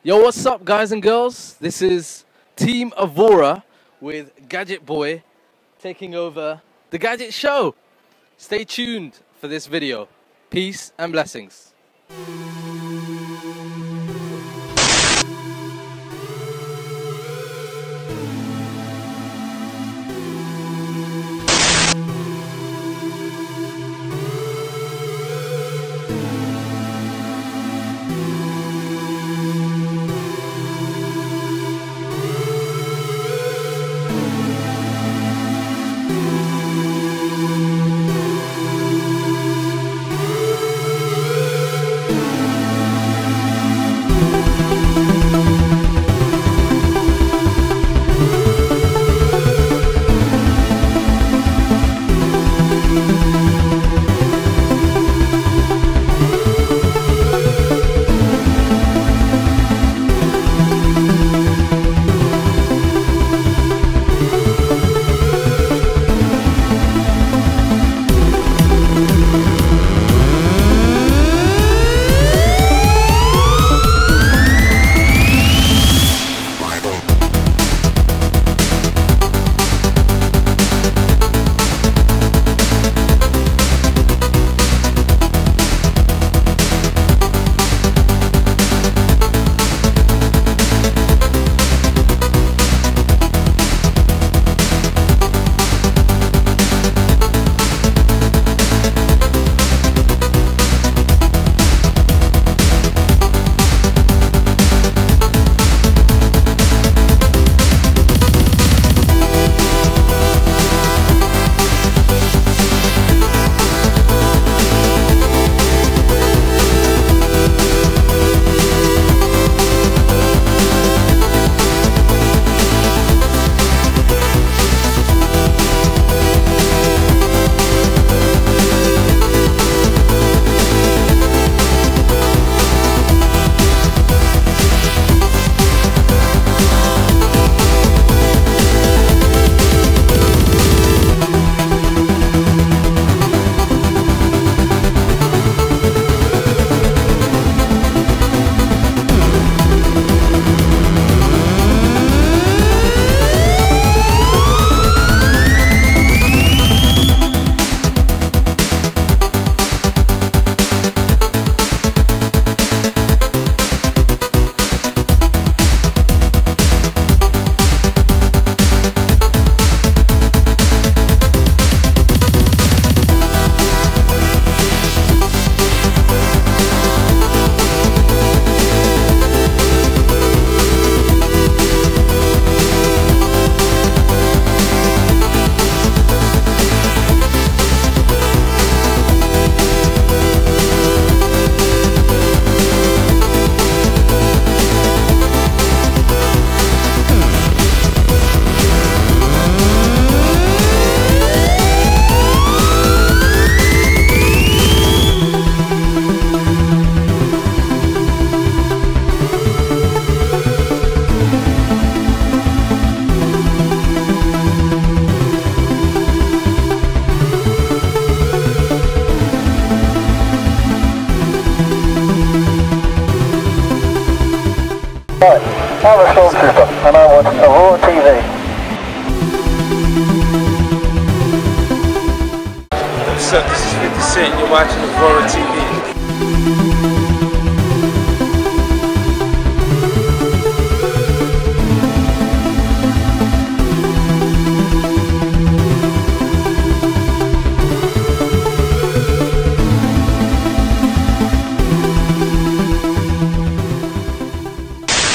Yo, what's up, guys and girls? This is Team Avorah with Gadget Boy taking over the Gadget Show. Stay tuned for this video. Peace and blessings. I'm a stormtrooper and I want Aurora TV. What's up, this is 50 Cent, you're watching Avorah TV.